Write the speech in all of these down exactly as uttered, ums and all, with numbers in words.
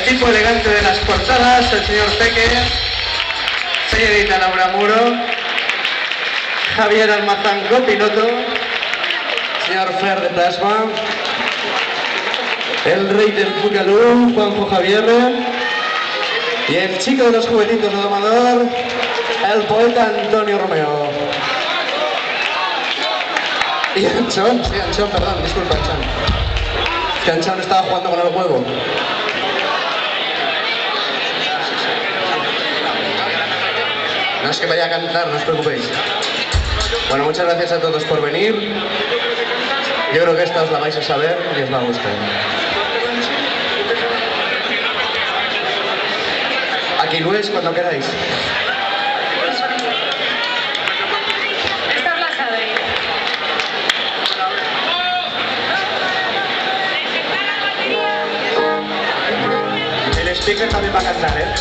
tipo elegante de las portadas, el señor Peque, señorita Laura Muro, Javier Almazán Copiloto, señor Fer de Plasma, el rey del Bucalú, Juanjo Javier, y el chico de los juguetitos de domador, el poeta Antonio Romeo. Y Anchón, sí, Anchón, perdón, disculpa, Anchón. Que Anchón estaba jugando con el huevo. No es que vaya a cantar, no os preocupéis. Bueno, muchas gracias a todos por venir. Yo creo que esta os la vais a saber y os va a gustar. Aquí Luis, cuando queráis. Esta os la sabéis. El speaker también va a cantar, ¿eh?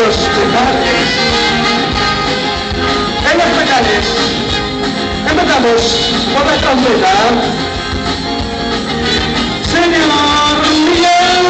los metales. En los metales. Empezamos por la trompeta. Señor Miguel.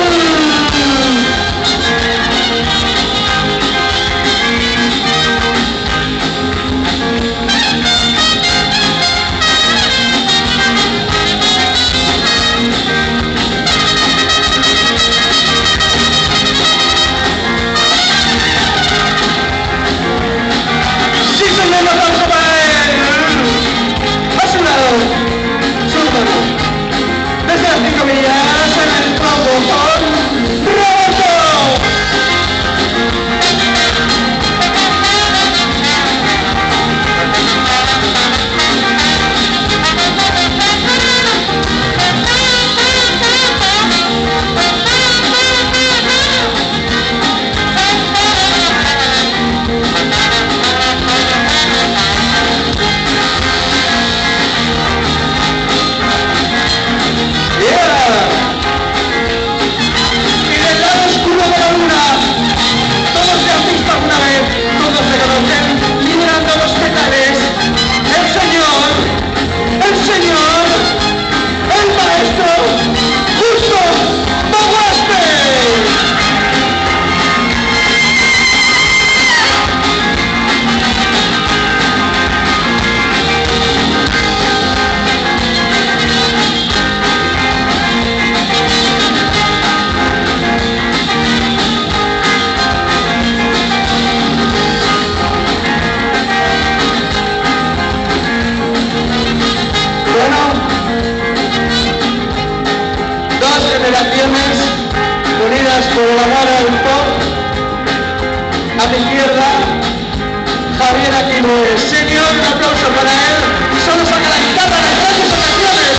Unidas por el amor al pop, a mi izquierda, Javier Aquino. Señor, un aplauso para él. Solo saca la guitarra en las grandes ocasiones.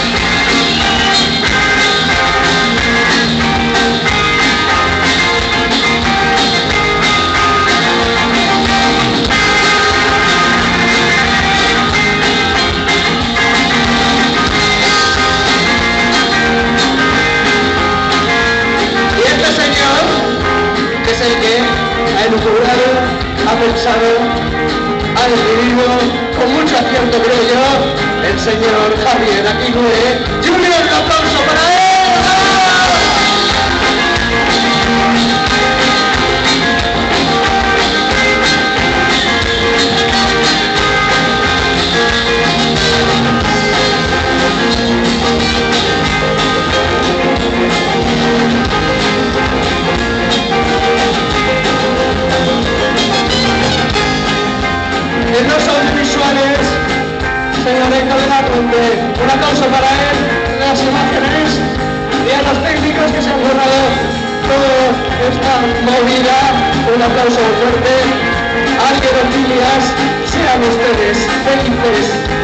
Es el que ha elucubrado, ha pensado, ha decidido, con mucho acierto creo yo, el señor Javier Aquino. Y un gran aplauso para él. En los audiovisuales, señor Héctor de la Conde, un aplauso para él, las imágenes y a los técnicos que se han borrado toda esta movida. Un aplauso fuerte. Alguien, Orquídeas, sean ustedes felices.